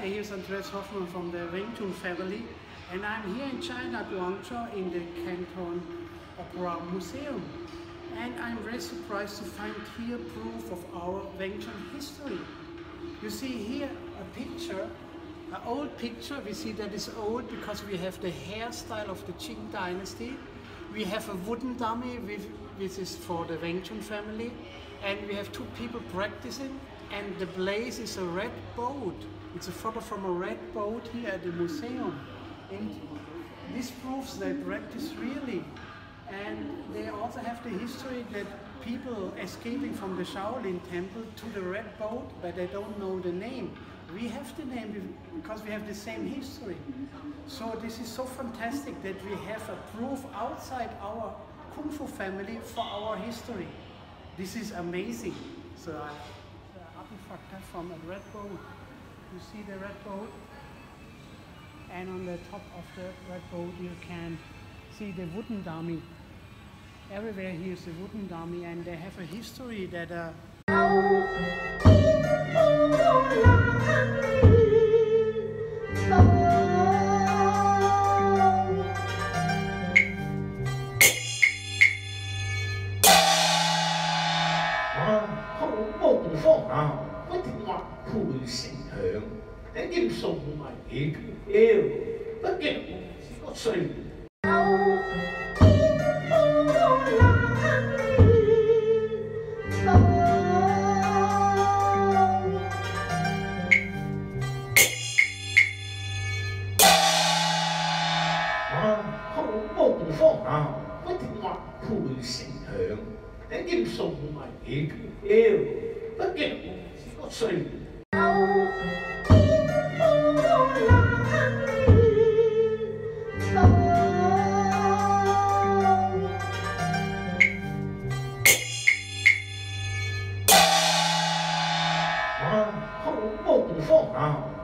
here's Andreas Hoffmann from the Weng Chun family, and I'm here in China, Guangzhou, in the Canton Opera Museum. And I'm very surprised to find here proof of our Weng Chun history. You see here a picture, an old picture. We see that is old because we have the hairstyle of the Qing dynasty. We have a wooden dummy, which is for the Weng Chun family. And we have two people practicing, and the blaze is a red boat. It's a photo from a red boat here at the museum. And this proves they practice really. And they also have the history that people escaping from the Shaolin temple to the red boat, but they don't know the name. We have the name because we have the same history. So this is so fantastic that we have a proof outside our Kung Fu family for our history. This is amazing. So artifact from a red boat. You see the red boat? And on the top of the red boat you can see the wooden dummy. Everywhere here is a wooden dummy, and they have a history that Wow.